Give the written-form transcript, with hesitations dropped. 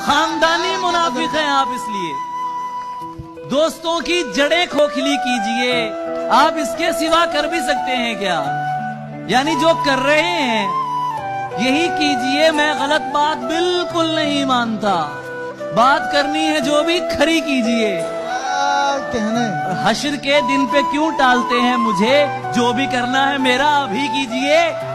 खानदानी मुनाफिक हैं आप, इसलिए दोस्तों की जड़ें खोखली कीजिए। आप इसके सिवा कर भी सकते हैं क्या? यानी जो कर रहे हैं यही कीजिए। मैं गलत बात बिल्कुल नहीं मानता। बात करनी है जो भी खरी कीजिए। कहने हश्र के दिन पे क्यों टालते हैं मुझे? जो भी करना है मेरा अभी कीजिए।